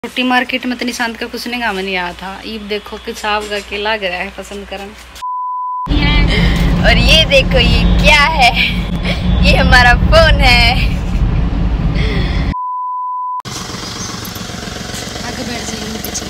छोटी मार्केट में तो निशांत का कुछ नहीं काम नहीं आया था। ईब देखो कि छाप का के लग रहा है पसंद करन। और ये देखो ये क्या है, ये हमारा फोन है। आगे बैठ जाइए पीछे।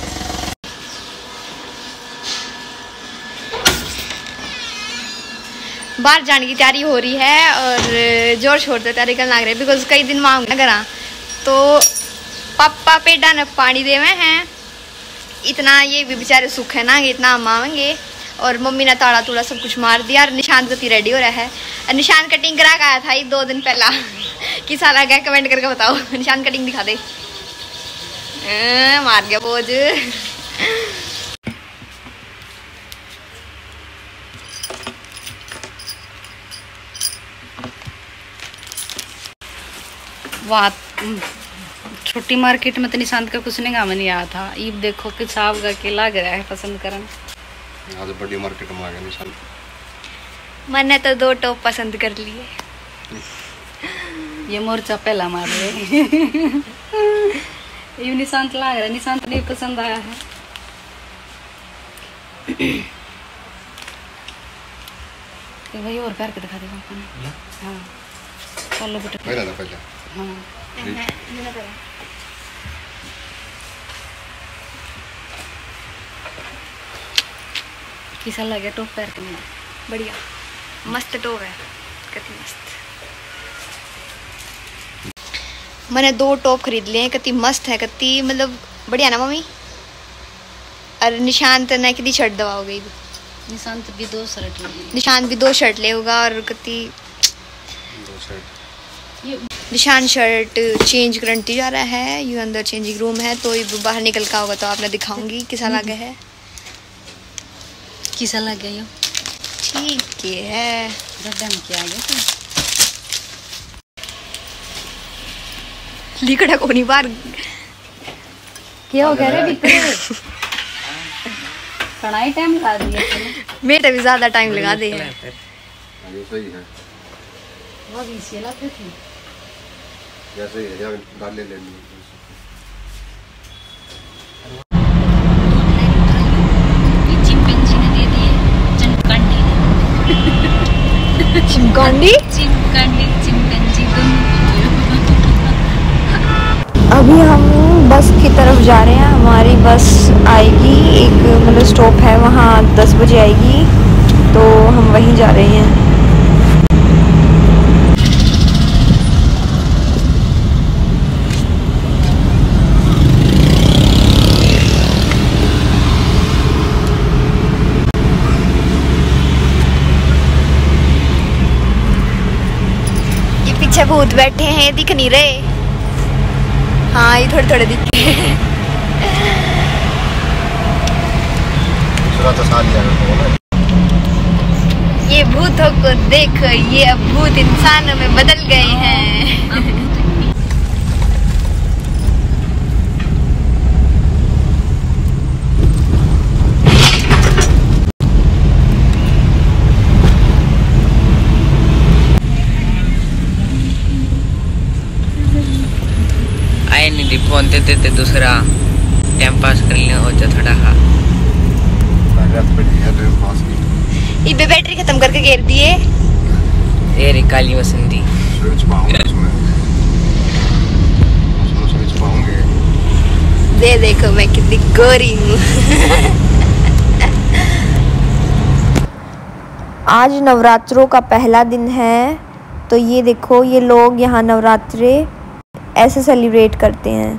बाहर जाने की तैयारी हो रही है और जोर शोर से तैयारी करना लग रही है बिकॉज कई दिन मांग घर तो पापा पेड़ा ने पानी देवे हैं। इतना ये भी बेचारे सुख है ना, इतना मांगेंगे। और मम्मी ने ताड़ा तूड़ा सब कुछ मार दिया और निशांत गति रेडी हो रहा है। निशान कटिंग करा के आया था ये 2 दिन पहला। किस हाल गया कमेंट करके बताओ। निशान कटिंग दिखा दे। मार गया पोज। वाह, छोटी मार्केट में तो निशांत का कुछ नहीं काम नहीं आया था। ईब देखो कि छाप का के लग रहा है पसंद करन। आज बड़ी मार्केट में आ गया निशांत। मैंने तो 2 टॉप पसंद कर लिए। ये मोर्चा पहला मार रहे। ये निशांत लग रहा है, निशांत नहीं पसंद आया है। तो भाई और करके दिखा देगा अपन। हाँ चलो बेटा पहले हाँ किसा लगे टॉप पैर के में बढ़िया मस्त टॉप है, कितनी मस्त। मैंने 2 टॉप खरीद लिए हैं, कितनी मस्त है, कितनी मतलब बढ़िया ना मम्मी। और निशांत ने कितनी शर्ट दबाओगे? निशांत भी 2 शर्ट लेंगे। निशांत भी 2 शर्ट लेगा और कितनी 2 शर्ट। निशान शर्ट चेंज करंटी जा रहा है। ये अंदर चेंजिंग रूम है तो ये बाहर निकल का होगा तो आपने दिखाऊंगी किसा लगे है। किसा लग गया? ठीक है गड्ढा में क्या आ गया तो? लिकड़ा को नहीं बाहर क्या हो गया रे भीतर? कढ़ाई टाइम लगा दिया मेरे भी ज्यादा टाइम लगा दे है। ये सही है। वो भी से लग थी जैसे है या डाल ले लेनी। चिंपैंजी ने दे दिए चिंकांडी ने। चिमकांडी चिंपैंजी तुम। अभी हम बस की तरफ जा रहे हैं। हमारी बस आएगी एक मतलब स्टॉप है वहाँ 10 बजे आएगी तो हम वहीं जा रहे हैं। ये पीछे भूत बैठे हैं, दिख नहीं रहे। हाँ ये थोड़े दिखे। तो साल ये भूतों को देखो, ये अब भूत इंसानों में बदल गए हैं। आए नहीं फोन देते दूसरा टाइम पास कर लिया हो जा थोड़ा। हाँ ये बैटरी खत्म करके गिर दिए। ये रे काली वसंती दे देखो मैं कितनी गोरी हूँ। आज नवरात्रों का पहला दिन है तो ये देखो ये लोग यहाँ नवरात्रे ऐसे सेलिब्रेट करते हैं।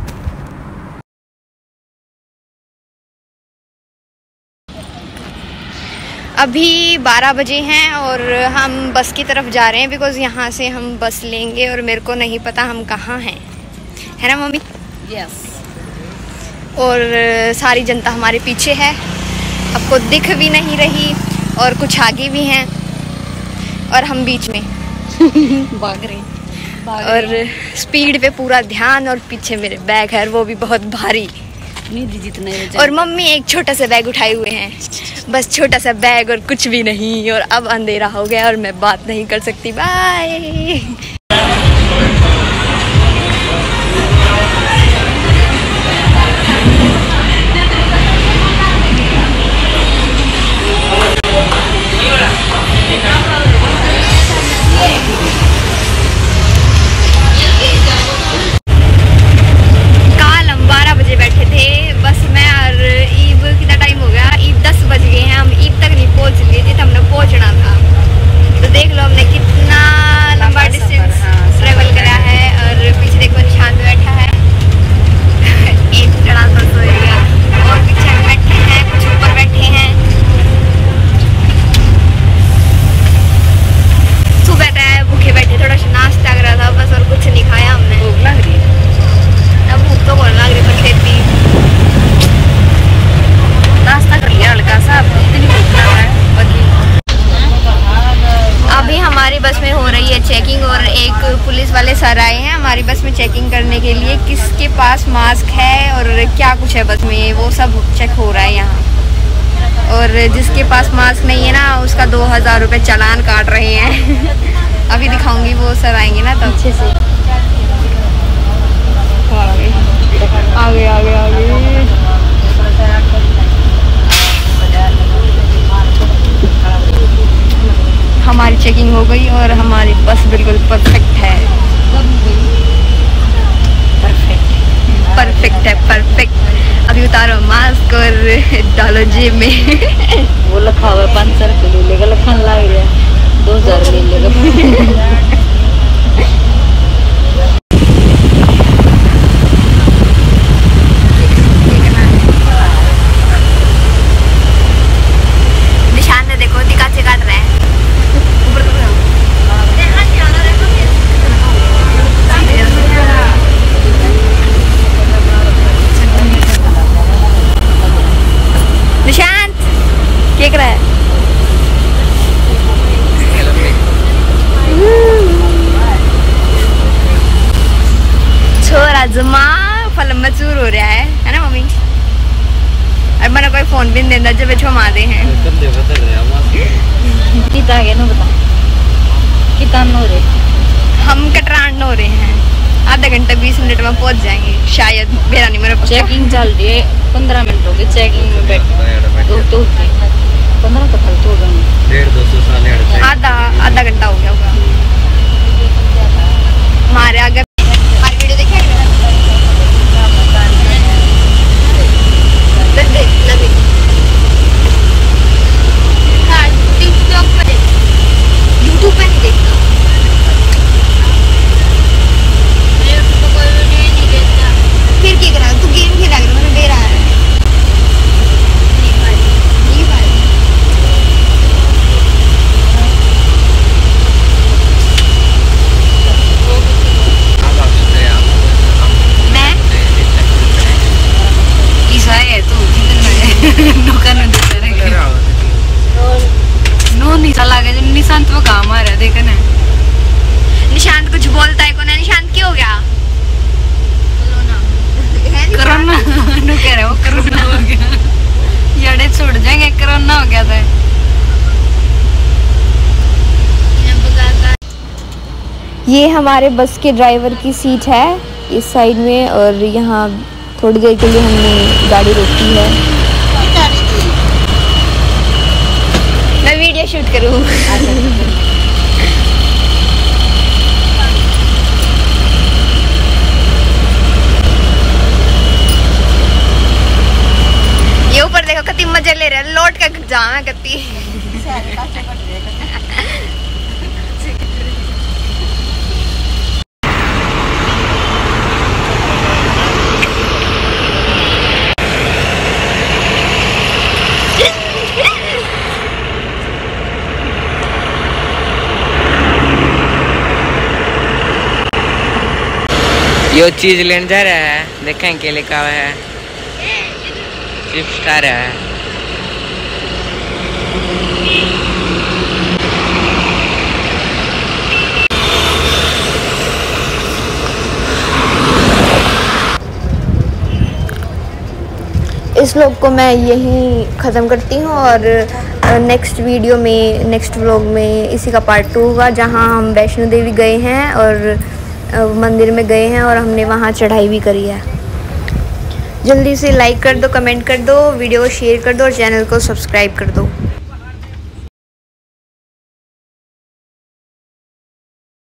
अभी 12 बजे हैं और हम बस की तरफ जा रहे हैं बिकॉज यहाँ से हम बस लेंगे और मेरे को नहीं पता हम कहाँ हैं, है ना मम्मी? यस। और सारी जनता हमारे पीछे है, आपको दिख भी नहीं रही और कुछ आगे भी हैं और हम बीच में भाग रहे हैं। और स्पीड पे पूरा ध्यान और पीछे मेरे बैग है वो भी बहुत भारी। जितने और मम्मी एक छोटा सा बैग उठाए हुए हैं, बस छोटा सा बैग और कुछ भी नहीं। और अब अंधेरा हो गया और मैं बात नहीं कर सकती। बाय। क्या कुछ है बस में, वो सब चेक हो रहा है यहाँ। और जिसके पास मास्क नहीं है ना उसका 2000 रुपये चालान काट रहे हैं। अभी दिखाऊंगी, वो सर आएंगे ना तब। अच्छे से आगे आगे आगे हमारी चेकिंग हो गई और हमारी बस बिल्कुल परफेक्ट है। परफेक्ट है, परफेक्ट। अभी उतारो मास्क और डालो जेब में। वो लिखा हुआ 500 रुपये ले लेगा, लखन लग रहा है 2000 ले लेगा। जमा फल मचूर हो रहा है ना मम्मी? अब मैंने कोई फोन भी नहीं देता जब छुमा दे हैं। कितना आगे ना बता, कितना हो रहे? हम कटरान हो रहे हैं, आधा घंटा 20 मिनट में पहुंच जाएंगे शायद। मेरा नहीं, मेरा चेकिंग चल रही है, 15 मिनट हो गए चेकिंग में बैठ तो 15 तो खर्च हो गए, आधा घंटा हो गया होगा हमारे आगे। हमारी वीडियो देखिए यूट्यूब पे नहीं देखता, फिर क्या करा? तू गेम खेला कर, मैंने दे रहा है। निशांत वो काम आ रहा है, देखा ना? निशांत कुछ बोलता है को ना? निशांत क्या हो गया? कोरोना नो कह रहे हो, कोरोना हो गया, यड़े छोड़ जाएंगे, कोरोना हो गया था। ये हमारे बस के ड्राइवर की सीट है इस साइड में, और यहाँ थोड़ी देर के लिए हमने गाड़ी रोकी है। मैं वीडियो शूट करूँ। ये ऊपर देखो कितनी मजे ले रहे हैं, लौट का जाम है कितनी। यो चीज लेने जा रहा है, देखें क्या लिखा हुआ है, चिप्स खा रहा है। इस व्लॉग को मैं यहीं ख़त्म करती हूँ, और नेक्स्ट वीडियो में, नेक्स्ट व्लॉग में इसी का पार्ट 2 होगा, जहाँ हम वैष्णो देवी गए हैं और मंदिर में गए हैं और हमने वहाँ चढ़ाई भी करी है। जल्दी से लाइक कर दो, कमेंट कर दो, वीडियो को शेयर कर दो और चैनल को सब्सक्राइब कर दो।